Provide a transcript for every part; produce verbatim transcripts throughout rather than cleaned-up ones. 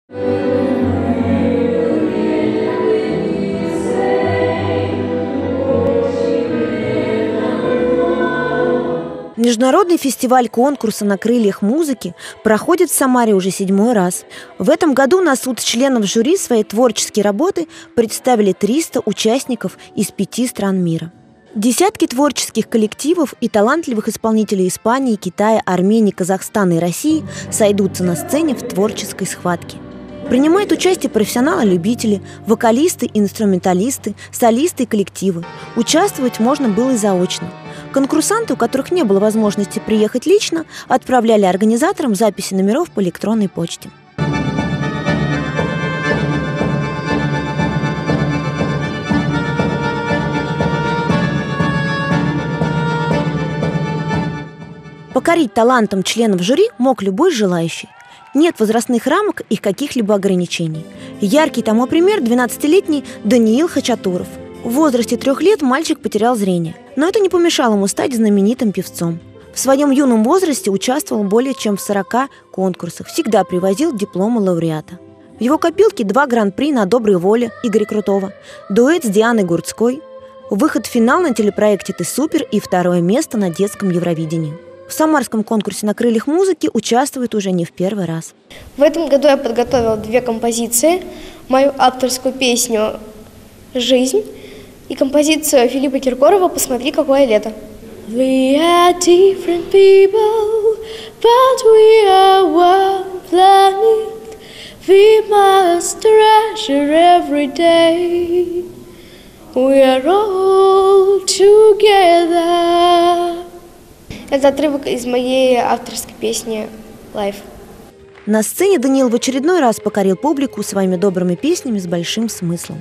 Международный фестиваль конкурса «На крыльях музыки» проходит в Самаре уже седьмой раз. В этом году на суд членов жюри свои творческие работы представили триста участников из пяти стран мира. Десятки творческих коллективов и талантливых исполнителей Испании, Китая, Армении, Казахстана и России сойдутся на сцене в творческой схватке. Принимают участие профессионалы-любители, вокалисты, инструменталисты, солисты и коллективы. Участвовать можно было и заочно. Конкурсанты, у которых не было возможности приехать лично, отправляли организаторам записи номеров по электронной почте. Покорить талантом членов жюри мог любой желающий. Нет возрастных рамок и каких-либо ограничений. Яркий тому пример – двенадцатилетний Даниил Хачатуров. В возрасте трех лет мальчик потерял зрение, но это не помешало ему стать знаменитым певцом. В своем юном возрасте участвовал более чем в сорока конкурсах, всегда привозил дипломы лауреата. В его копилке два гран-при на «Доброй воле» Игоря Крутого, дуэт с Дианой Гурцкой, выход в финал на телепроекте «Ты супер» и второе место на детском Евровидении. В самарском конкурсе «На крыльях музыки» участвует уже не в первый раз. В этом году я подготовила две композиции. Мою авторскую песню «Жизнь» и композицию Филиппа Киркорова «Посмотри, какое лето». We are different people, but we are one planet. We must treasure every day. We are all together. Это отрывок из моей авторской песни «Life». На сцене Даниил в очередной раз покорил публику своими добрыми песнями с большим смыслом.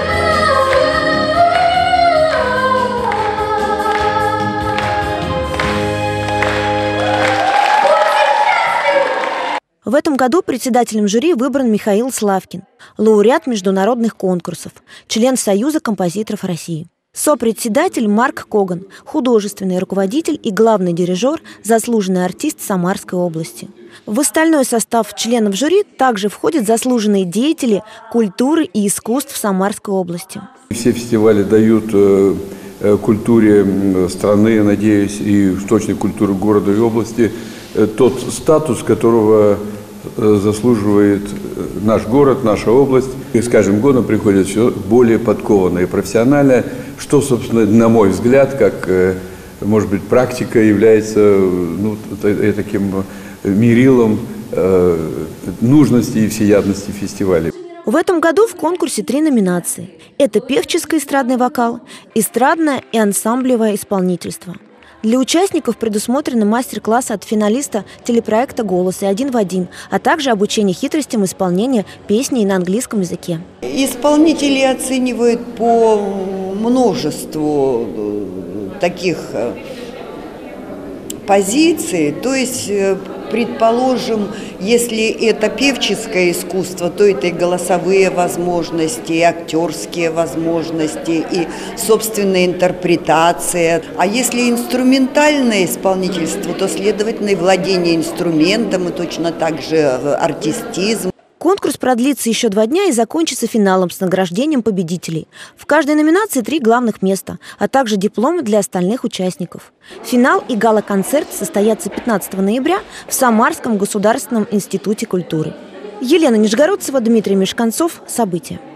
В этом году председателем жюри выбран Михаил Славкин, лауреат международных конкурсов, член Союза композиторов России. Сопредседатель Марк Коган, художественный руководитель и главный дирижер, заслуженный артист Самарской области. В остальной состав членов жюри также входят заслуженные деятели культуры и искусств Самарской области. Все фестивали дают э, культуре страны, я надеюсь, и в точной культуре города и области э, тот статус, которого э, заслуживает наш город, наша область. И с каждым годом приходит все более подкованное и профессиональное, что, собственно, на мой взгляд, как, может быть, практика является ну, таким мерилом э, нужности и всеядности фестиваля. В этом году в конкурсе три номинации. Это певческий эстрадный вокал, эстрадное и ансамблевое исполнительство. Для участников предусмотрены мастер-классы от финалиста телепроекта «Голос» и «Один в один», а также обучение хитростям исполнения песни на английском языке. Исполнители оценивают по множеству таких позиций, то есть, предположим, если это певческое искусство, то это и голосовые возможности, и актерские возможности, и собственная интерпретация. А если инструментальное исполнительство, то, следовательно, и владение инструментом, и точно так же артистизм. Конкурс продлится еще два дня и закончится финалом с награждением победителей. В каждой номинации три главных места, а также дипломы для остальных участников. Финал и гала-концерт состоятся пятнадцатого ноября в Самарском государственном институте культуры. Елена Нижегородцева, Дмитрий Мешканцов. События.